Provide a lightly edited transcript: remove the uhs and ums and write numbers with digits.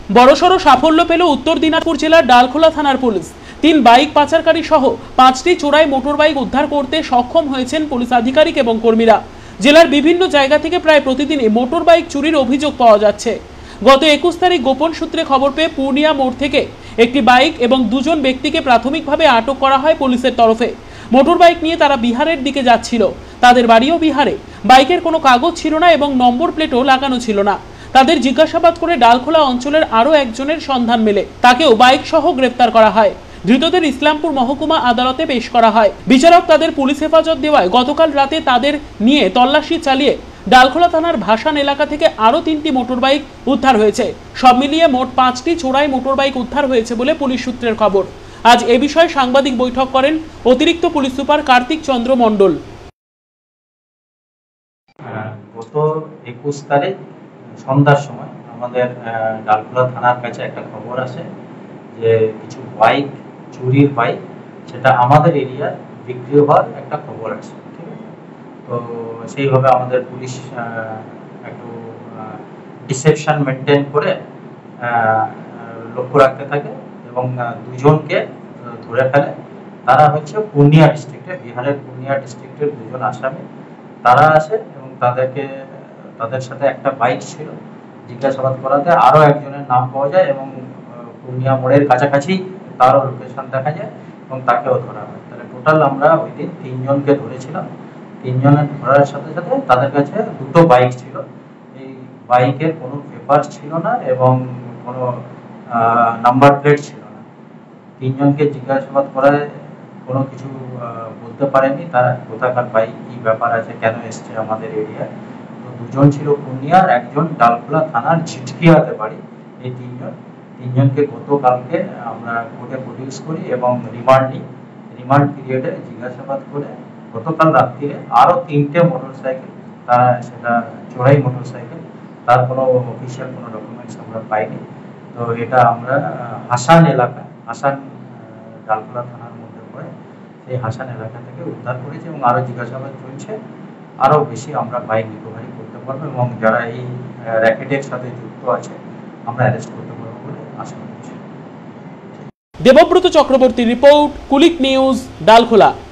বড়সড় সাফল্য পেল উত্তর দিনাজপুর জেলার ডালখোলা থানার পুলিশ। 3 বাইক পাচারকারী সহ 5টি চোরাই মোটর বাইক উদ্ধার করতে সক্ষম হয়েছেন পুলিশ আধিকারিক এবং কর্মীরা। জেলার বিভিন্ন জায়গা থেকে প্রায় প্রতিদিনই মোটর বাইক চুরির অভিযোগ পাওয়া যাচ্ছে। গত 21 তারিখ গোপন সূত্রে খবর পেয়ে পূর্ণিয়া মোড় থেকে একটি বাইক এবং 2 জন ব্যক্তিকে প্রাথমিকভাবে আটক করা হয় পুলিশের তরফে। মোটর বাইক নিয়ে তারা বিহারের দিকে যাচ্ছিল। তাদের বাড়িও বিহারে। বাইকের কোনো কাগজ ছিল না এবং নম্বর প্লেটও লাগানো ছিল না। তাদের জিজ্ঞাসাবাদ করে ডালখোলা অঞ্চলের আরও একজনের সন্ধান মেলে। তাকেও বাইক সহ গ্রেপ্তার করা হয়। ধৃতদের ইসলামপুর মহকুমা আদালতে পেশ করা হয়। বিচারক তাদের পুলিশ হেফাজত দেওয়ায় গতকাল রাতে তাদের নিয়ে তল্লাশি চালিয়ে ডালখোলা থানার ভাসান এলাকা থেকে আরও 3টি মোটর বাইক উদ্ধার হয়েছে। সব মিলিয়ে মোট 5টি চোরাই মোটর বাইক উদ্ধার হয়েছে বলে পুলিশ সূত্রের খবর। আজ এ বিষয়ে সাংবাদিক বৈঠক করেন অতিরিক্ত পুলিশ সুপার কার্তিক চন্দ্র মণ্ডল। গত 21 তারিখ সন্ধ্যার সময় আমাদের ডালখোলা থানার কাছে একটা খবর আসে যে কিছু বাইক চুরির বাইক সেটা আমাদের এরিয়া বিক্রি হওয়ার একটা খবর আছে। ঠিক আছে, তো সেইভাবে আমাদের পুলিশ একটু ডিসেপশন মেনটেন করে লক্ষ্য রাখতে থাকে এবং 2 জনকে ধরে ফেলে। তারা হচ্ছে পূর্ণিয়া ডিস্ট্রিক্টের, বিহারের পূর্ণিয়া ডিস্ট্রিক্টের 2 জন আসামি। তারা আসে এবং তাদের সাথে একটা বাইক ছিল। জিজ্ঞাসাবাদ করাতে আরও একজনের নাম পাওয়া যায় এবং পূর্ণিয়া মোড়ের কাছাকাছি তারও লোকেশন দেখা যায় এবং তাকেও ধরা হয়। তাহলে টোটাল আমরা ওই দিন 3 জনকে ধরেছিলাম। 3 জনের ধরার সাথে সাথে তাদের কাছে 2টো বাইক ছিল। এই বাইকের কোনো পেপার ছিল না এবং কোনো নাম্বার প্লেট ছিল না। 3 জনকে জিজ্ঞাসাবাদ করায় কোনো কিছু বলতে পারেনি তারা, কোথাকার বাইক, কী ব্যাপার আছে, কেন এসছে আমাদের এরিয়ায়। তো 2 জন ছিল পূর্ণিয়ার, একজন ডালখোলা থানার ঝিটকিয়াতে বাড়ি। এই 3 জনকে গতকালকে আমরা কোর্টে প্রডিউস করি এবং রিমান্ড পিরিয়ডে জিজ্ঞাসাবাদ করে গতকাল রাত্রিরে আরও 3টে মোটরসাইকেল, তারা সেটা চোরাই মোটরসাইকেল, তার কোনো অফিসিয়াল কোনো ডকুমেন্টস আমরা পাইনি। তো এটা আমরা হাসান ডালখোলা থানার মধ্যে পড়ে সেই হাসান এলাকা থেকে উদ্ধার করেছি এবং আরও জিজ্ঞাসাবাদ চলছে। আরও বেশি আমরা বাইক রিকভারি করতে পারবো এবং যারা এই র্যাকেটের সাথে যুক্ত আছে আমরা অ্যারেস্ট করতে পারবো বলে আশা করছি। Debabrata Chakraborty report, Kulik news, Dalkhola.